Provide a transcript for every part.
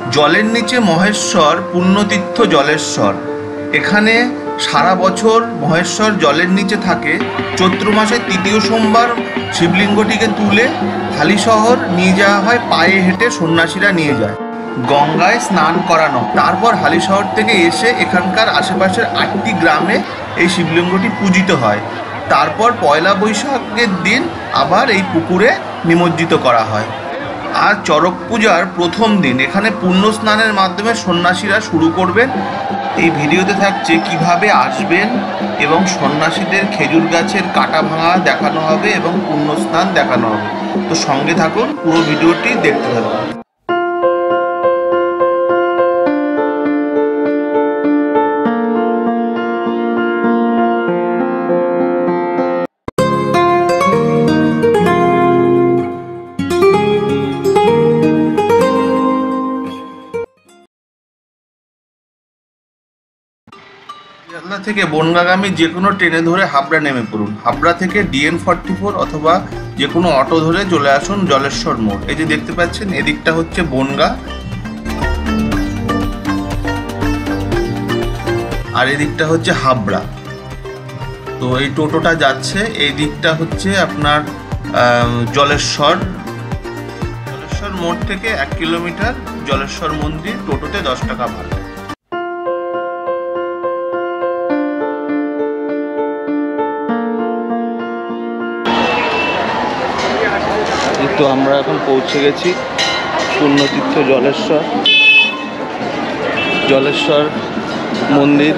জলের নিচে মহেশ্বর পুণ্যতীর্থ জলেশ্বর। এখানে সারা বছর মহেশ্বর জলের নিচে থাকে। চৈত্র মাসের তৃতীয় সোমবার শিবলিঙ্গটিকে তুলে হালিশহর নিয়ে যাওয়া হয়, পায়ে হেঁটে সন্ন্যাসীরা নিয়ে যায়। গঙ্গায় স্নান করানো, তারপর হালিশহর থেকে এসে এখানকার আশেপাশের 8টি গ্রামে এই শিবলিঙ্গটি পূজিত হয়। তারপর পয়লা বৈশাখের দিন আবার এই পুকুরে নিমজ্জিত করা হয়। আর চড়ক পূজার প্রথম দিন এখানে পুণ্য স্নানের মাধ্যমে সন্ন্যাসীরা শুরু করবেন। এই ভিডিওতে থাকছে কিভাবে আসবেন এবং সন্ন্যাসীদের খেজুর গাছের কাটা ভাঙা দেখানো হবে এবং পুণ্য স্নান দেখানো হবে। তো সঙ্গে থাকুন, পুরো ভিডিওটি দেখতে থাকুন। শিয়ালদা থেকে বনগাগামী যে কোনো ট্রেনে ধরে হাবড়া নেমে পড়ুন। হাবড়া থেকে DN44 অথবা যে কোনো অটো ধরে চলে আসুন জলেশ্বর মোড়। এই যে দেখতে পাচ্ছেন, এদিকটা হচ্ছে বনগা আর এদিকটা হচ্ছে হাবড়া। তো এই টোটোটা যাচ্ছে, এই দিকটা হচ্ছে আপনার জলেশ্বর মোড় থেকে 1 কিলোমিটার জলেশ্বর মন্দির। টোটোতে 10 টাকা ভাড়া। তো আমরা এখন পৌঁছে গেছি পুণ্যতীর্থ জলেশ্বর মন্দির।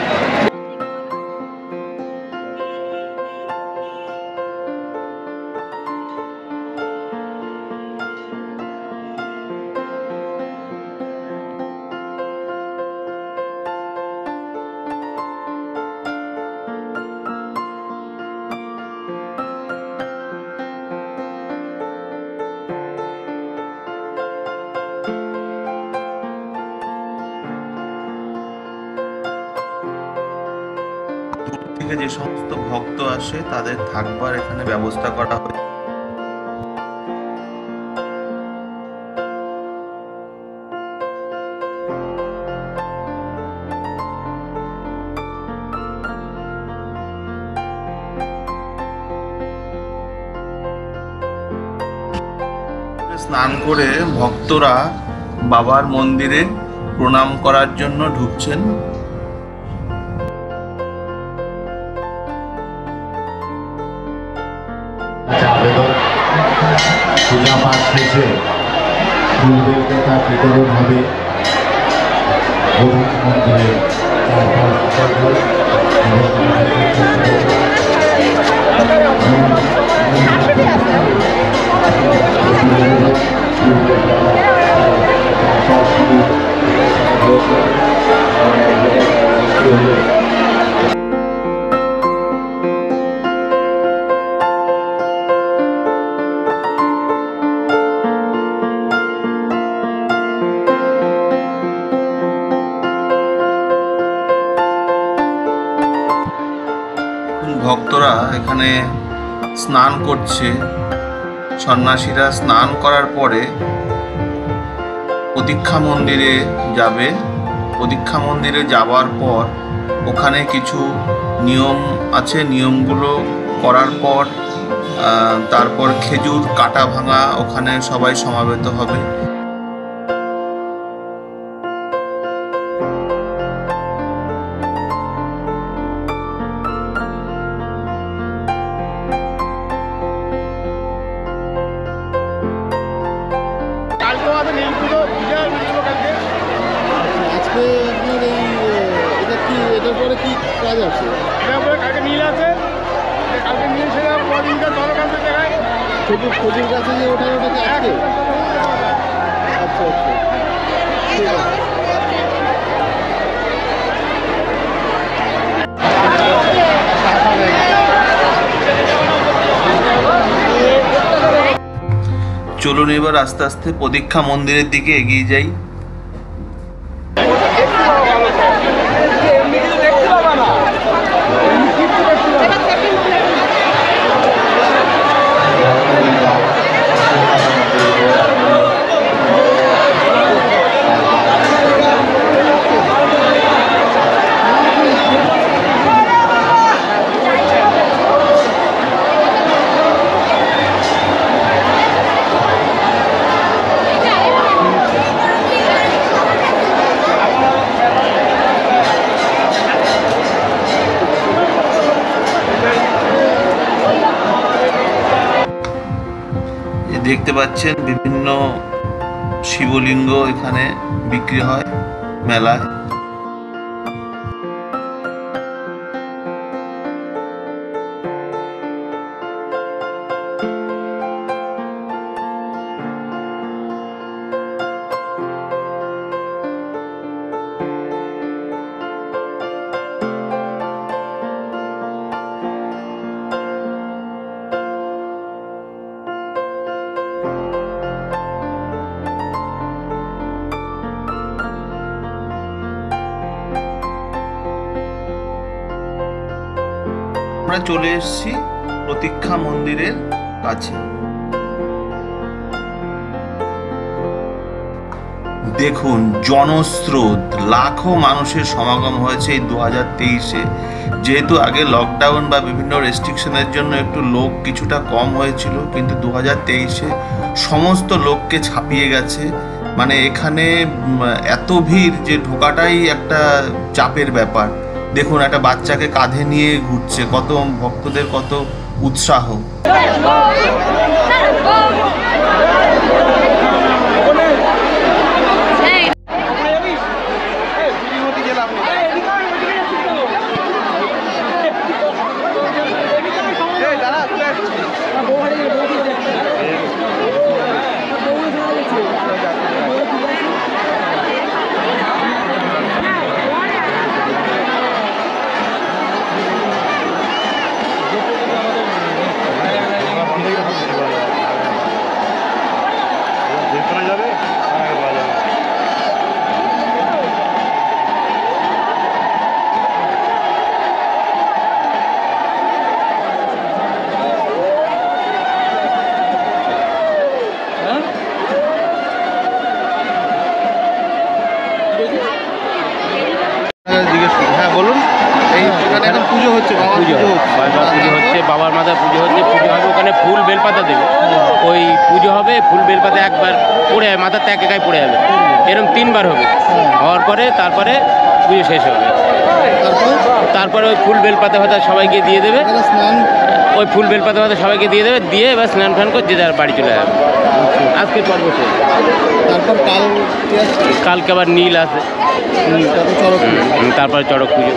থেকে যে সমস্ত ভক্ত আসে তাদের থাকবার এখানে ব্যবস্থা করা হয়। স্নান করে ভক্তরা বাবার মন্দিরে প্রণাম করার জন্য ঢুকছেন। পূজা পাঠ শেষে ফুলবেল কথা বিতরণ হবে গোবিন্দ মন্দিরে। ভক্তরা এখানে স্নান করছে। সন্ন্যাসীরা স্নান করার পরে প্রতীক্ষা মন্দিরে যাবে। প্রতীক্ষা মন্দিরে যাওয়ার পর ওখানে কিছু নিয়ম আছে, নিয়মগুলো করার পর তারপর খেজুর কাটা ভাঙা ওখানে সবাই সমাবেত হবে। কাজ আছে কালকে নীল আছে, কালকে নীল সেটা দিনকার দরকার দেখায় ছবির কাছে যে ওটা ওটাকে আছে। আচ্ছা আচ্ছা, ঠিক আছে। চলুন এবার আস্তে আস্তে প্রতীক্ষা মন্দিরের দিকে এগিয়ে যাই। দেখতে পাচ্ছেন বিভিন্ন শিবলিঙ্গ এখানে বিক্রি হয় মেলায়। আমরা চলে এসেছি প্রতীক্ষা মন্দিরের কাছে। দেখুন জনস্রোত, লাখো মানুষের সমাগম হয়েছে এই 2023-এ। যেহেতু আগে লকডাউন বা বিভিন্ন রেস্ট্রিকশনের জন্য একটু লোক কিছুটা কম হয়েছিল, কিন্তু 2023-এ সমস্ত লোককে ছাপিয়ে গেছে। মানে এখানে এত ভিড় যে ঢোকাটাই একটা চাপের ব্যাপার। দেখুন একটা বাচ্চাকে কাঁধে নিয়ে ঘুরছে, কত ভক্তদের কত উৎসাহ। হ্যাঁ বলুন, এইখানে এখন পুজো হচ্ছে, বাবার মাথায় পুজো হচ্ছে। পুজো হবে, ওখানে ফুল বেলপাতা দেবে। ওই পুজো হবে, ফুল বেলপাতা একবার পড়ে যাবে, মাথার ত্যাগ একাই পড়ে যাবে। এরকম 3 বার হবে। হওয়ার পরে তারপরে পুজো শেষ হবে। তারপরে ওই ফুল বেলপাতা ভাতা সবাইকে দিয়ে দেবে। ওই ফুল বেলপাতা ভাতা সবাইকে দিয়ে দেবে, দিয়ে এবার স্নান ফান করে যে যার বাড়ি চলে যাবে। আজকে পর্ব শেষ। তারপর কালকে আবার নীল আছে, তারপরে চড়ক পুজো।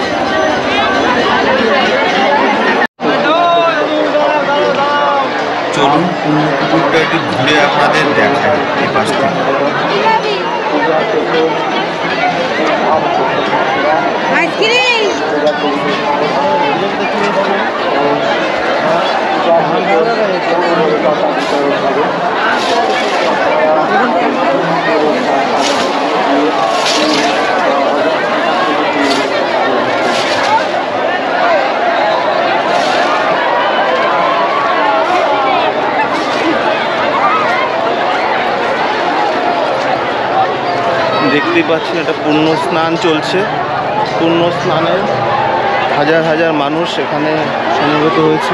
চলুন পুকুরটা একটু ঘুরে আপনাদের দেখাই এই পাশটা। দেখতেই পাচ্ছেন এটা পুণ্য স্নান চলছে। পুণ্য স্নানে হাজার হাজার মানুষ এখানে সমবেত হয়েছে।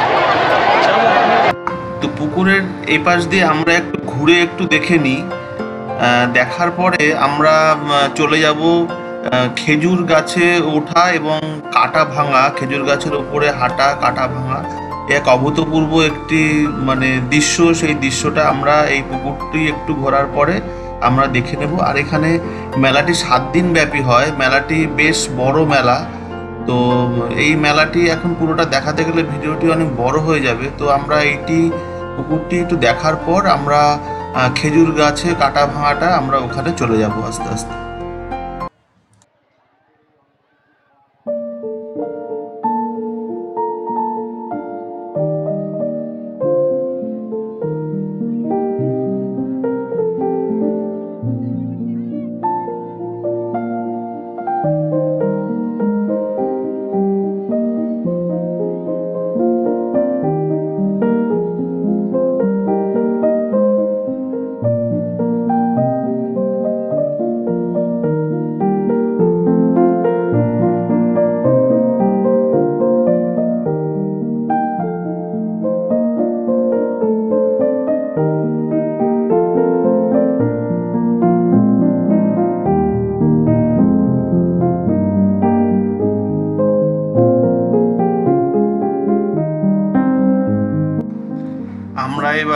তো পুকুরের এই পাশ দিয়ে আমরা একটু ঘুরে একটু দেখে নিই। দেখার পরে আমরা চলে যাব খেজুর গাছে ওঠা এবং কাটা ভাঙা, খেজুর গাছের উপরে হাঁটা, কাটা ভাঙা, এক অভূতপূর্ব একটি মানে দৃশ্য। সেই দৃশ্যটা আমরা এই পুকুরটি একটু ঘোরার পরে আমরা দেখে নেব। আর এখানে মেলাটি 7 দিন ব্যাপী হয়। মেলাটি বেশ বড় মেলা। তো এই মেলাটি এখন পুরোটা দেখাতে গেলে ভিডিওটি অনেক বড় হয়ে যাবে। তো আমরা এইটি পুকুরটি একটু দেখার পর আমরা খেজুর গাছে কাটা ভাঙাটা আমরা ওখানে চলে যাব আস্তে আস্তে।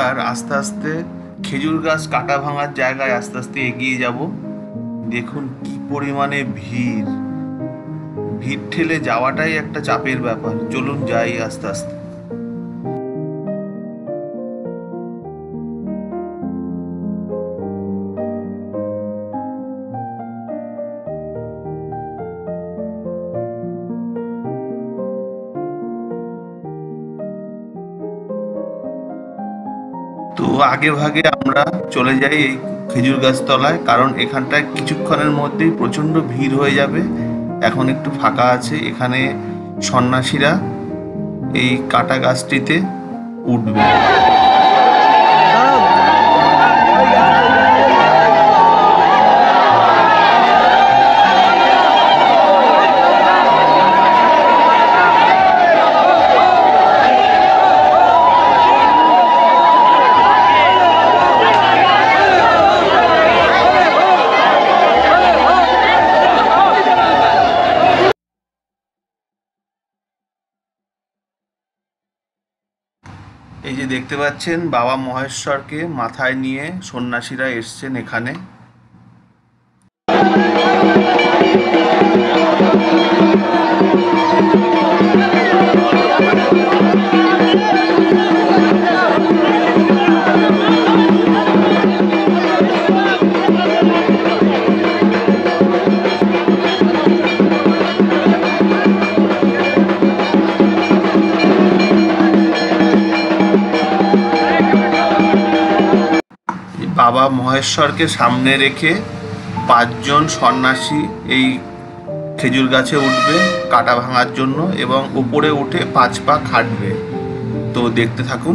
এবার আস্তে আস্তে খেজুর গাছ কাটা ভাঙার জায়গায় আস্তে আস্তে এগিয়ে যাব। দেখুন কি পরিমাণে ভিড়, ভিড় ঠেলে যাওয়াটাই একটা চাপের ব্যাপার। চলুন যাই আস্তে আস্তে। তো আগে ভাগে আমরা চলে যাই এই খেজুর গাছ তলায়, কারণ এখানটায় কিছুক্ষণের মধ্যেই প্রচণ্ড ভিড় হয়ে যাবে। এখন একটু ফাঁকা আছে, এখানে সন্ন্যাসীরা এই কাটা গাছটিতে উঠবে। এই যে দেখতে পাচ্ছেন বাবা মহেশ্বরকে মাথায় নিয়ে সন্ন্যাসীরা এসছেন এখানে। বাবা মহেশ্বরকে সামনে রেখে 5 জন সন্ন্যাসী এই খেজুর গাছে উঠবে কাটা ভাঙার জন্য, এবং উপরে উঠে 5 পা খাটবে। তো দেখতে থাকুন।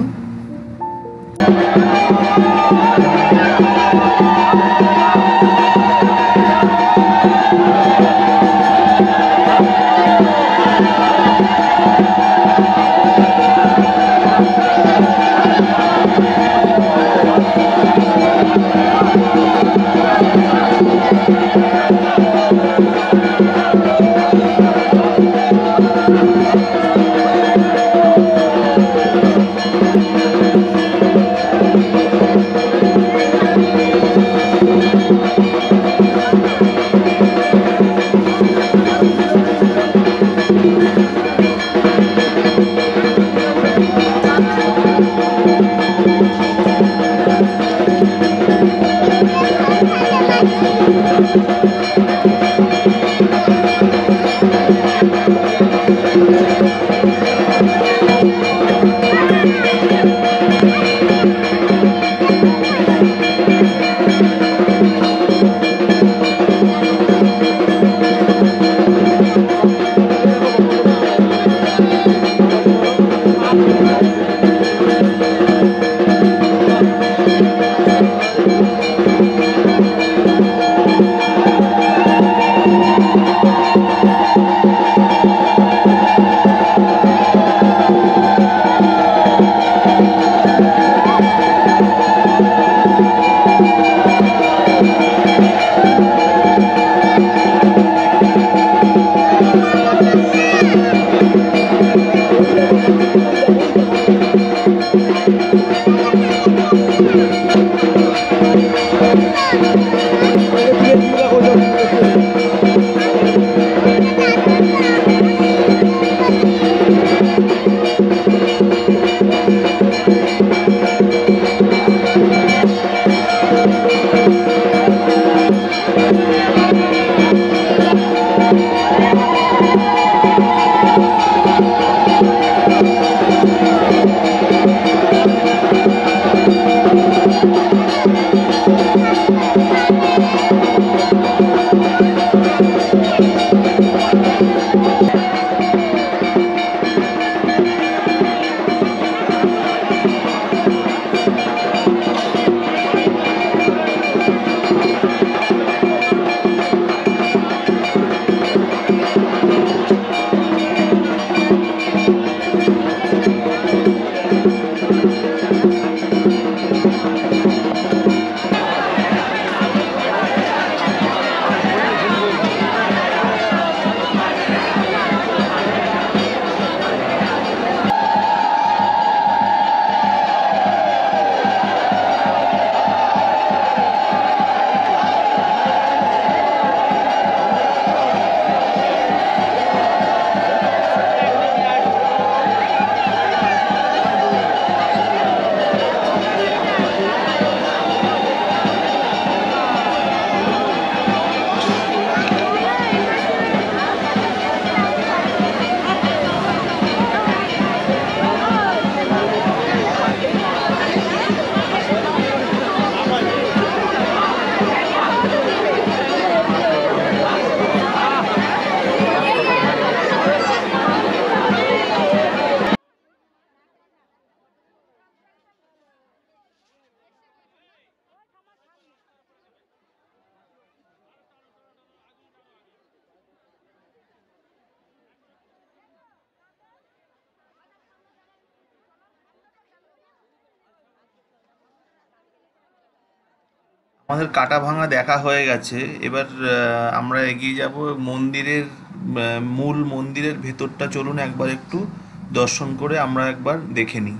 আমাদের কাটা ভাঙা দেখা হয়ে গেছে। এবার আমরা এগিয়ে যাব মন্দিরের মূল মন্দিরের ভেতরটা। চলুন একবার একটু দর্শন করে আমরা একবার দেখে নিই।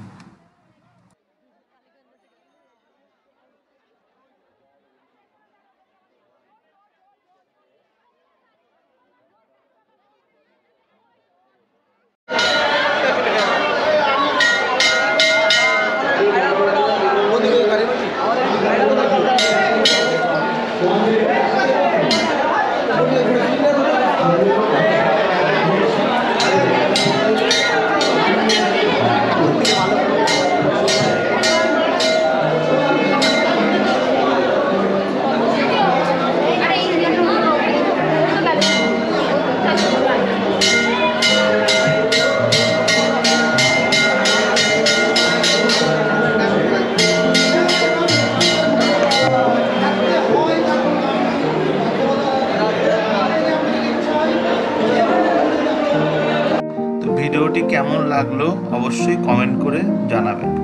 ভিডিওটি কেমন লাগলো অবশ্যই কমেন্ট করে জানাবেন।